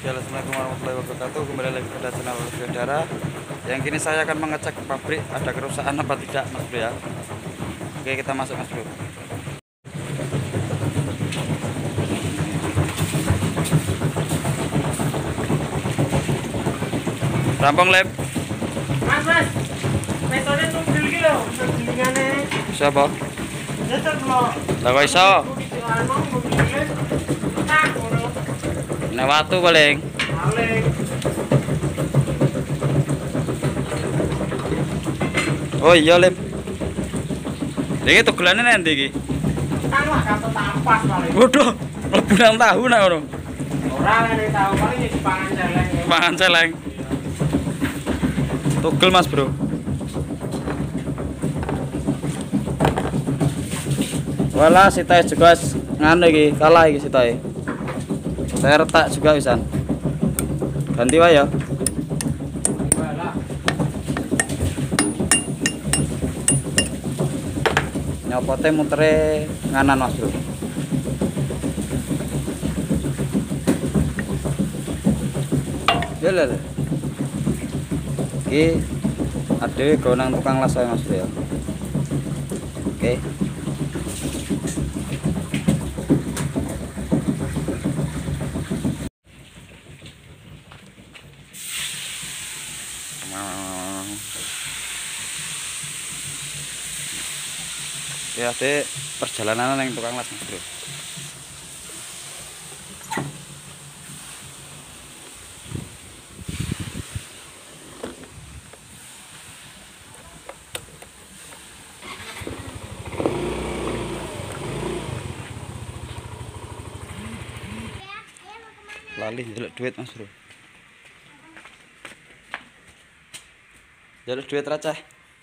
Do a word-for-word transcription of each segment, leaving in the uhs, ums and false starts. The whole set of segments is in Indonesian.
Assalamualaikum warahmatullahi wabarakatuh. Kembali lagi pada channel Saudara. Yang kini saya akan mengecek pabrik ada kerusakan apa tidak, Mas Bro ya. Oke, kita masuk, Mas Bro. Rampung lab. Mas, mas. Metode tuh gili lho, gilingane. Siapa? Tetep lho. Lah kok iso? Nek watu paling. Paling. Oh iya, Lip. Iki tugelane nanti iki. Kan lah kata tampas paling. Waduh, lebunan tahu nek ngono. Ora ngene tahu paling iki pangan celeng. Pangan celeng. Tugel, Mas Bro. Wala sitae juga nganu iki, kalah iki sitae. Saya retak juga pisan. Ganti wae ya. Nyopote mutere nganan, Mas Bro. Ya lho. Iki ade gonang tukang las wae, Mas Bro ya. Oke. Ya, dek perjalanan yang tukang las, Mas Bro. Lali njaluk duit, Mas Bro. Njaluk duit receh.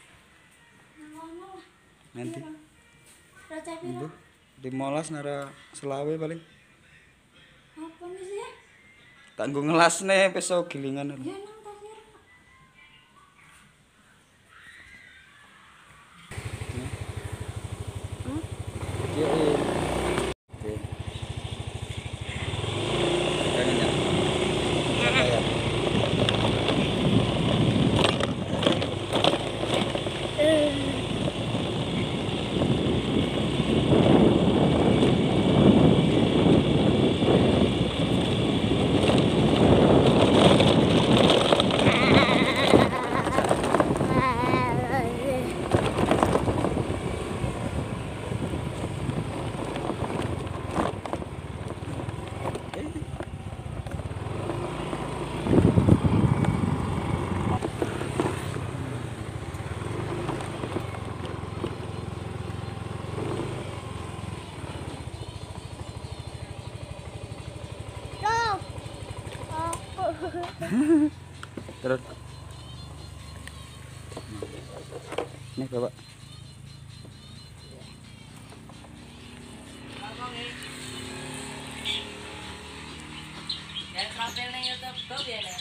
Nanti Ibu, limolas nara selawe paling. Apa nih sih? Tak nggo ngelas nih peso gilingan. Ya nang tasnya. Hmm? Iya, iya. Oke. Kangen ya? Apa ya? Terus nih Bapak. Ya tampil ning YouTube tuh ya, Nek.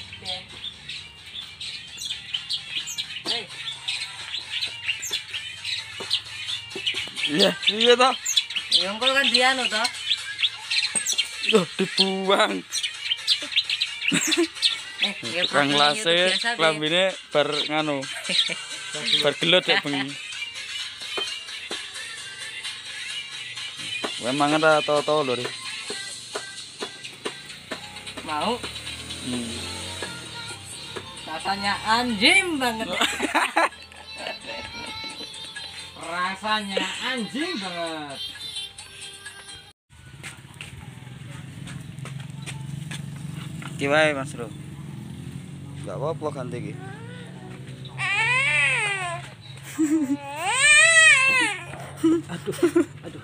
Hei. Iya, iya toh. Yang kok kan dia anu toh. Duh, dibuang. Eh, ya Kang lase klambine bar nganu. Bar gelut ya bengi. Memang ada tau-tau lho. Mau? Hmm. Rasanya anjing banget. Rasanya anjing banget. Kiwai, Mas Bro. Enggak apa-apa ganti iki. Aduh, aduh.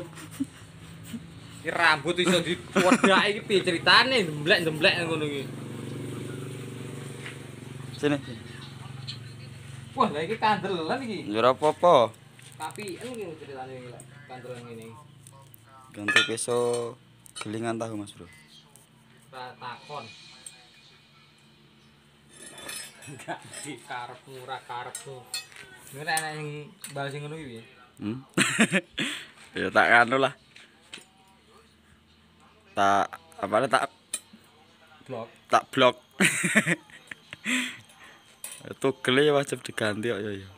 Iki rambut iso diwedak iki piye ceritane ndemblek-ndemblek ngono iki. Sini. Wah, lah iki kandelan iki. Ora apa-apa. Tapi ini ceritane iki lek kandelan ngene. Ganti peso gelingan tahu, Mas Bro. Ra takon. Enggak di karepmu ora karepmu. Nek ana sing bal sing ngono iki piye? Hmm. Ya tak anu lah. Tak apa tak blok. Tak blok. Togel ya wajib diganti kok ya ya.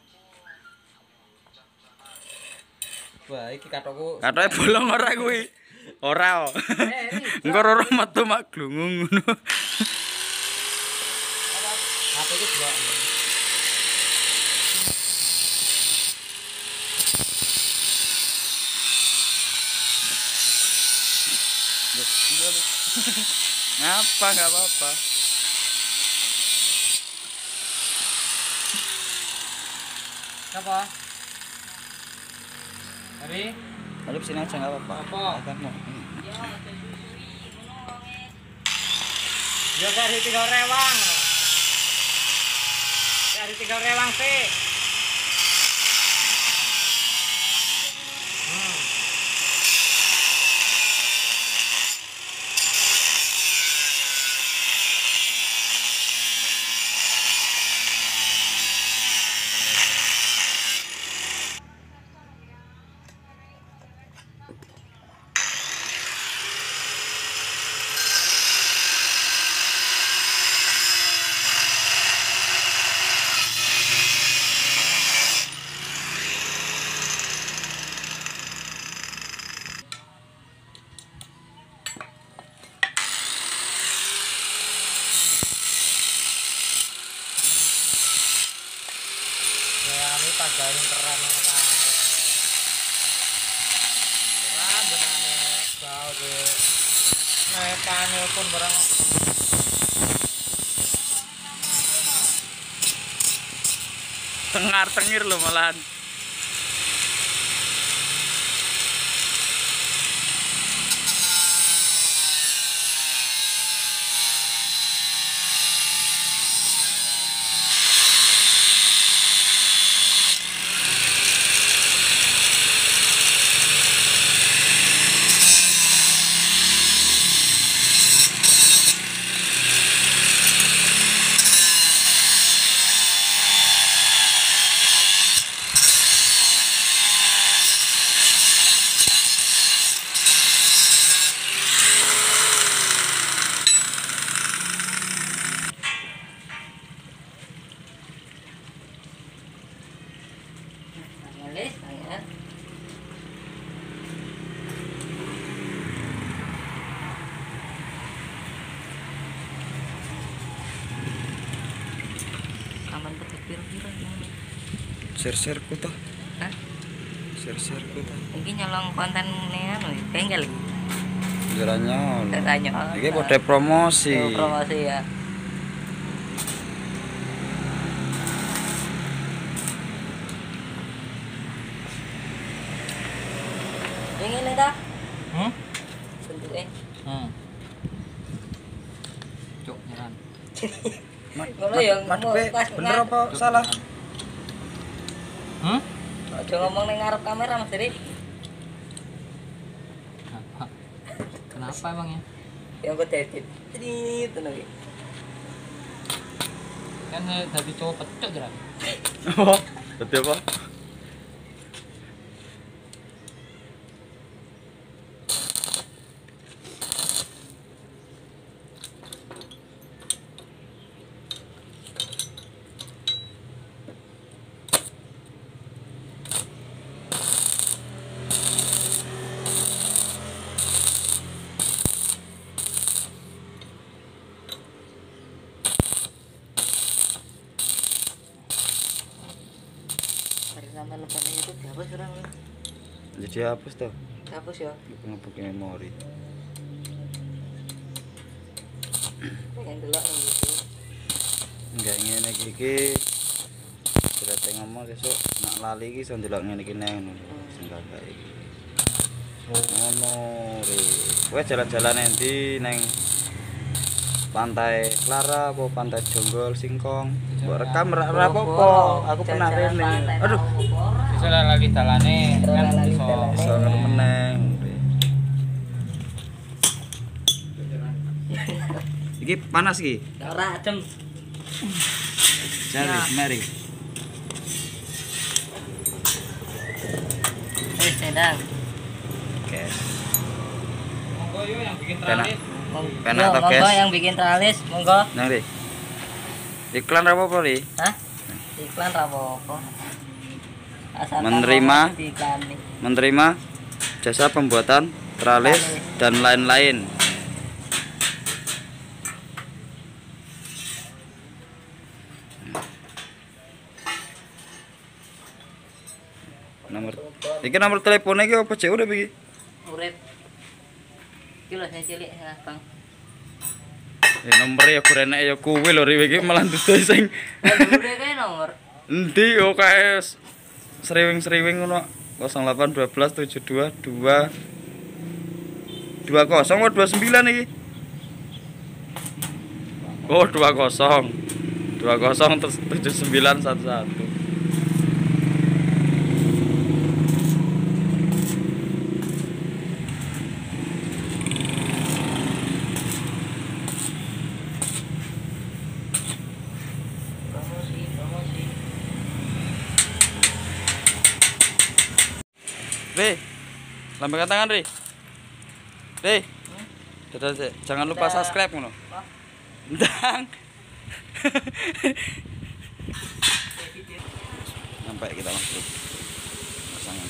Wah, iki katokku. Katanya bolong ora kuwi. Ora kok. Engko ora metu mak glungung ngono. H P ku blok. Ngapa enggak apa-apa. Apa? Hari? Lalu sini aja enggak apa-apa. Apa? Kamu. Yo dari tiga rewang. Dari tiga rewang sih. Hmm. Pagaling keren ta. Keren benane bau de. Metane pun barang. Tengar-tengir lho malahan. Nulis, ya. Aman betul biru-biru ya. Share-share ku toh. Hah? Share-share ku toh. Iki nyolong konten nih anu, bengkel. Jaranya. Tanya. Iki podo promosi. Oh, promosi ya. Yang ini dah. Hmm? Bentuknya. Hmm. Cuk, nyeran. Ngono ya, Bener apa salah? Hmm? Aja ngomong ning ngarep kamera Mas Diri. Kenapa? Kenapa emangnya? Yang kok edit. Trit ngono iki. Kan saya tadi cowok pecuk jeran. Oh, betul apa? Nama lepannya itu dihapus orang. Jadi hapus tuh. Hapus ya. Ngebuka memori. Pengen delok nang gitu. Enggak ngene iki iki. Berarti ngomong sesuk nak lali iki iso ndelok ngene iki nang ngono. Sing kakak iki. Ngono re. Kowe jalan-jalan endi nang Pantai Clara apa Pantai Jonggol Singkong? Mbok rekam ra apa-apa. Aku pernah rene. Aduh, Bisa lah lagi dalane kan iso. iso meneng. Iki panas iki. Ora adem. Jari, mari. Eh, sedang. Oke. Monggo yo yang bikin Enak. terakhir. Monggo, Enak toh, monggo guys. yang bikin tralis, monggo. Nang Ri. Iklan apa apa Ri? Hah? Iklan ra apa-apa. Asalkan Menerima. ngomong diiklani. Menerima jasa pembuatan tralis dan lain-lain. Nomor iki nomor teleponnya iki apa cek udah iki? Urip. Iki lho sing cilik sing abang. Eh nomornya ya kurang enak ya kuwi lho Ri iki malah dudu sing Lah dulu deh kae nomor. endi yo kae sriwing-sriwing ngono nol delapan satu dua tujuh dua dua dua nol atau dua sembilan iki. Oh dua nol dua nol terus tujuh sembilan satu satu. Promosi, promosi. Ri, lambaikan tangan Ri. Ri, dadah, Dik. Jangan lupa Dadah. subscribe ngono. Wah, Ndang. Sampai kita masuk pasangan.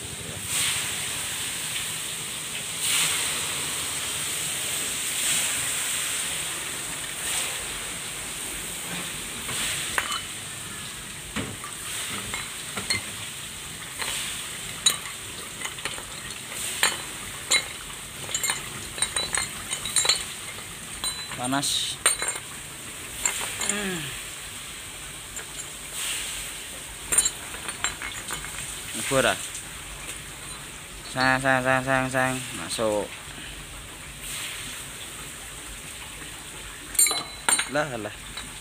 Panas. Ubur ah. Sang sang sang sang sang masuk. Lah lah.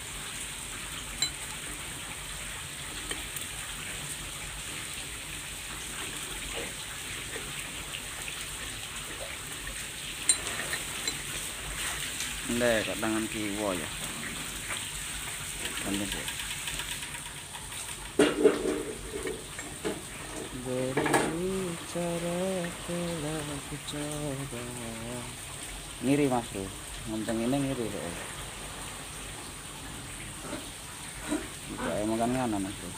Ndek kat tangan kiwa ya. Kanten ya. Berbicara telah ku coba. Ngiri Mas Bro. Ngonceng ini ngiri kok. Kayak makan ngana Mas Bro.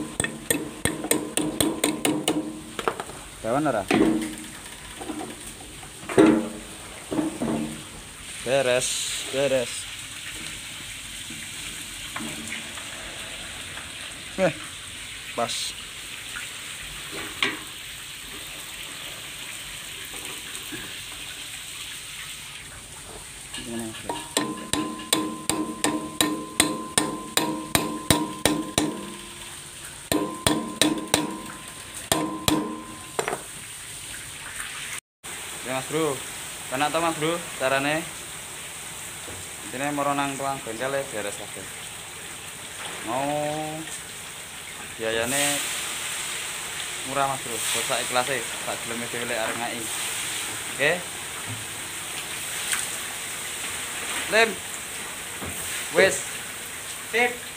Kawan ora? Beres, beres. Eh, pas. Gimana Mas Bro? Ya Mas Bro, kena tau Mas Bro carane? Ini mau nang tuang bengkel ya beres kabeh. Mau biayane murah Mas Bro, sak ikhlase, sak geleme dhewe lek arep ngai. Oke. Lem. Wes. Sip.